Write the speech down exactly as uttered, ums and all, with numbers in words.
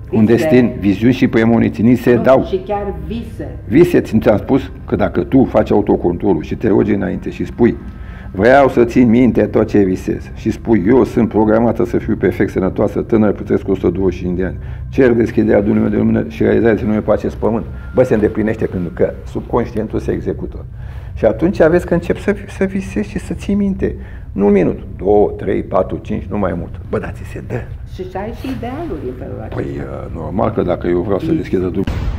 Un destin, viziuni și premoniții, ni se nu, dau. Și chiar vise. Vise, ți-am spus că dacă tu faci autocontrolul și te rogi înainte și spui vreau să țin minte tot ce visez și spui eu sunt programată să fiu perfect sănătoasă, tânăr, putresc o sută douăzeci și cinci de ani, cer deschiderea Dumnezeu de lumină și realizarea Dumnezeu pe acest pământ. Bă, se îndeplinește pentru că subconștientul se execută. Și atunci aveți că începi să, să visezi și să ții minte. Nu un minut, două, trei, patru, cinci, nu mai mult. Bă, dar ți se dă. Și să ai și idealuri în felul acesta. Păi, normal că dacă eu vreau să deschid Dumnezeu